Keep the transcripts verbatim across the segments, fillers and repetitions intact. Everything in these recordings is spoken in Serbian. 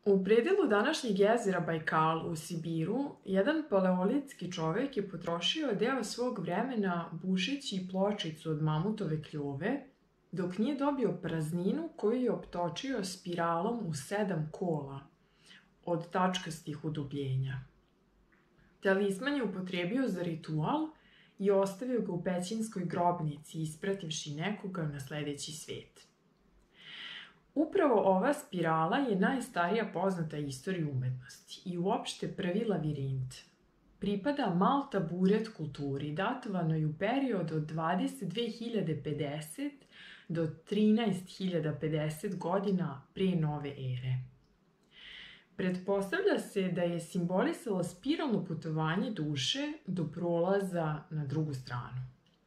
U predelu današnjeg jezera Bajkal u Sibiru, jedan paleolitski čovek je potrošio deo svog vremena bušeći pločicu od mamutove kljove, dok nije dobio prazninu koju je optočio spiralom u sedam kola od tačkastih udubljenja. Talisman je upotrebio za ritual i ostavio ga u pećinskoj grobnici, isprativši nekoga na sledeći svet. Upravo ova spirala je najstarija poznata istorija umetnosti i uopšte prvi lavirint. Pripada Malta Buret kulturi, datovanoj u periodu od dvadeset dve hiljade pedeset do trinaest hiljada pedeset godina pre nove ere. Pretpostavlja se da je simbolisalo spiralno putovanje duše do prolaza na drugu stranu.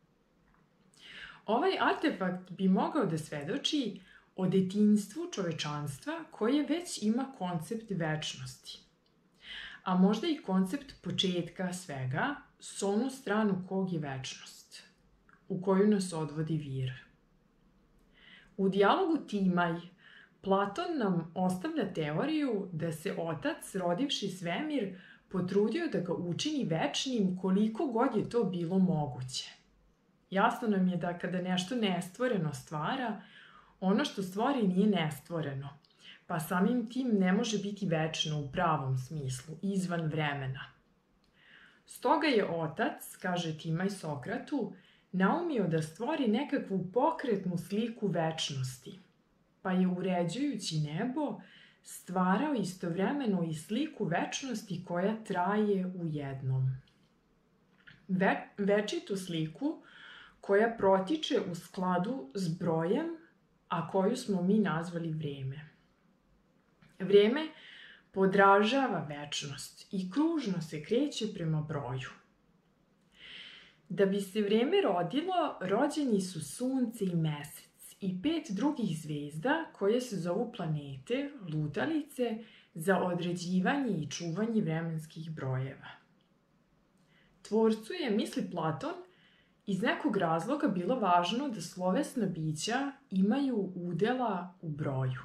Ovaj artefakt bi mogao da svedoči o detinjstvu čovečanstva koje već ima koncept večnosti, a možda i koncept početka svega s onu stranu kog je večnost, u koju nas odvodi vir. U dijalogu Timaj, Platon nam ostavlja teoriju da se Otac, rodivši svemir, potrudio da ga učini večnim koliko god je to bilo moguće. Jasno nam je da kada nešto nestvoreno stvara, ono što stvori nije nestvoreno, pa samim tim ne može biti večno u pravom smislu, izvan vremena. Stoga je Otac, kaže Timaj Sokratu, naumio da stvori nekakvu pokretnu sliku večnosti, pa je uređujući nebo stvarao istovremeno i sliku večnosti koja traje u jednom. Ve, večitu sliku koja protiče u skladu s brojem, a koju smo mi nazvali vreme. Vreme podražava večnost i kružno se kreće prema broju. Da bi se vreme rodilo, rođeni su Sunce i Mesec i pet drugih zvezda koje se zovu planete, lutalice, za određivanje i čuvanje vremenskih brojeva. Tvorcu je, misli Platon, iz nekog razloga bilo važno da slovesna bića imaju udela u broju.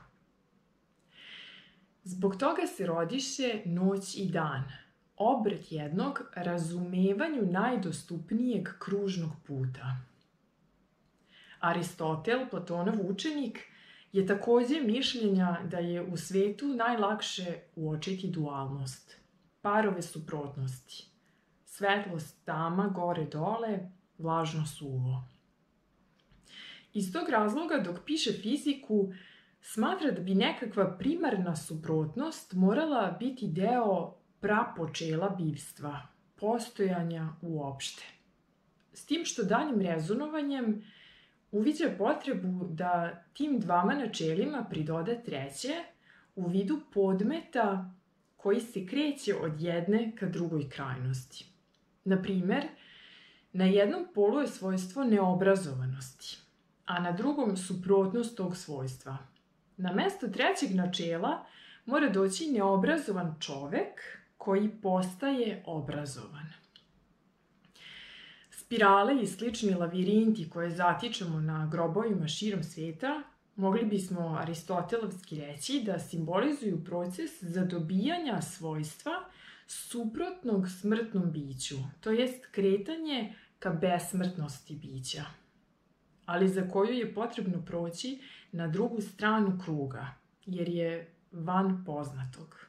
Zbog toga se rodiše noć i dan, obrt jednog razumevanju najdostupnijeg kružnog puta. Aristotel, Platonov učenik, je takođe mišljenja da je u svetu najlakše uočiti dualnost, parove suprotnosti, svetlost, tama, gore, dole, vlažno, suvo. Iz tog razloga, dok piše fiziku, smatra da bi nekakva primarna suprotnost morala biti deo prapočela bivstva, postojanja uopšte. S tim što daljim rezonovanjem uviđa potrebu da tim dvama načelima pridoda treće u vidu podmeta koji se kreće od jedne ka drugoj krajnosti. Na primer, na jednom polu je svojstvo neobrazovanosti, a na drugom suprotnost tog svojstva. Na mesto trećeg načela mora doći neobrazovan čovek koji postaje obrazovan. Spirale i slični lavirinti koje zatičemo na grobovima širom sveta mogli bismo aristotelovski reći da simbolizuju proces zadobijanja svojstva suprotnog smrtnom biću, to jest kretanje ka besmrtnosti bića, ali za koju je potrebno proći na drugu stranu kruga, jer je van poznatog.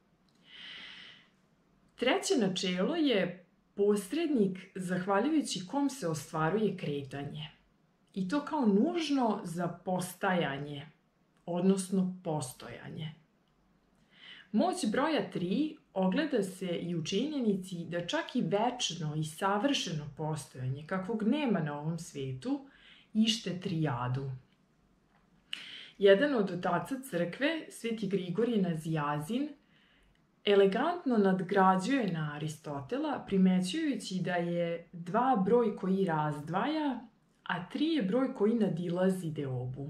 Treće načelo je posrednik zahvaljujući kom se ostvaruje kretanje, i to kao nužno za postajanje, odnosno postojanje. Moć broja tri ogleda se i u činjenici da čak i večno i savršeno postojanje, kakvog nema na ovom svetu, ište trijadu. Jedan od otaca crkve, sveti Grigorije Nazijazin, elegantno nadgrađuje na Aristotela, primećujući da je dva broj koji razdvaja, a tri je broj koji nadilazi deobu.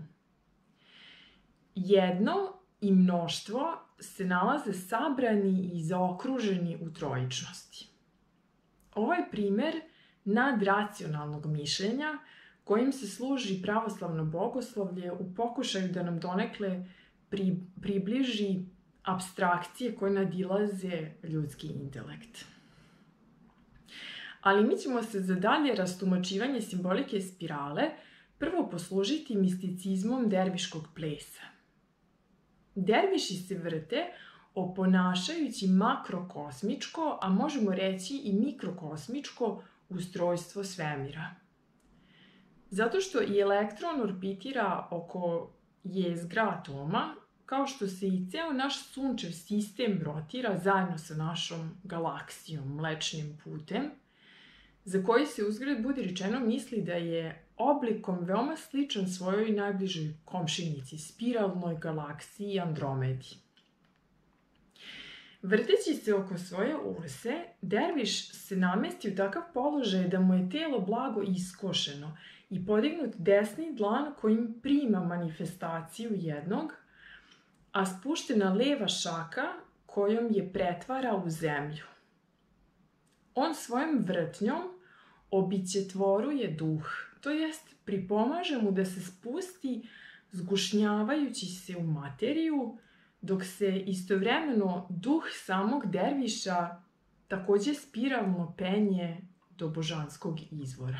Jedno i mnoštvo se nalaze sabrani i zaokruženi u trojičnosti. Ovo je primer nadracionalnog mišljenja kojim se služi pravoslavno bogoslovlje u pokušaju da nam donekle pri, približi apstrakcije koje nadilaze ljudski intelekt. Ali mi ćemo se za dalje rastumačivanje simbolike spirale prvo poslužiti misticizmom derviškog plesa. Derviši se vrte oponašajući makrokosmičko, a možemo reći i mikrokosmičko ustrojstvo svemira. Zato što i elektron orbitira oko jezgra atoma, kao što se i ceo naš sunčev sistem rotira zajedno sa našom galaksijom, Mlečnim putem, za koji se uzgred budi rečeno misli da je oblikom veoma sličan svojoj najbližoj komšinici, spiralnoj galaksiji Andromedi. Vrteći se oko svoje ose, derviš se namesti u takav položaj da mu je telo blago iskošeno i podignut desni dlan kojim prima manifestaciju jednog, a spuštena leva šaka kojom je pretvara u zemlju. On svojom vrtnjom obićetvoruje duh, to jest pripomaže mu da se spusti zgušnjavajući se u materiju, dok se istovremeno duh samog derviša takođe spiralno penje do božanskog izvora.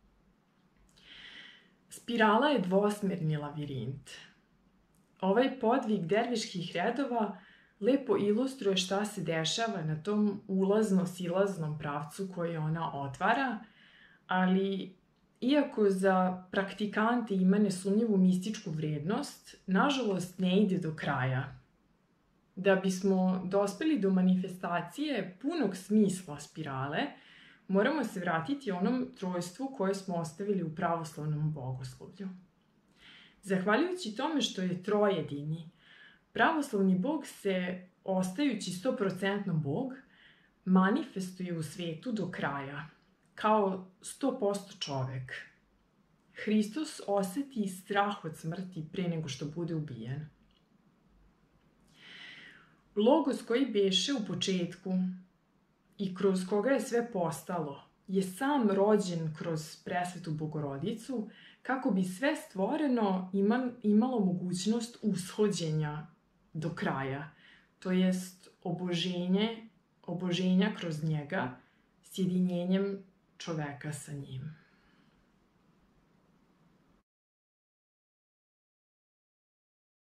Spirala je dvosmerni lavirint. Ovaj podvig derviških redova lepo ilustruje šta se dešava na tom ulazno-silaznom pravcu koji ona otvara, ali iako za praktikante ima nesumnjivu mističku vrednost, nažalost ne ide do kraja. Da bismo dospeli do manifestacije punog smisla spirale, moramo se vratiti onom trojstvu koje smo ostavili u pravoslavnom bogoslovlju. Zahvaljujući tome što je trojedini, pravoslavni bog se, ostajući sto posto bog, manifestuje u svetu do kraja, kao sto posto čovek. Hristos oseti strah od smrti pre nego što bude ubijen. Logos koji beše u početku i kroz koga je sve postalo, je sam rođen kroz presvetu Bogorodicu, kako bi sve stvoreno imalo mogućnost ushođenja do kraja, to jest oboženje, oboženja kroz njega, sjedinjenjem čoveka sa njim.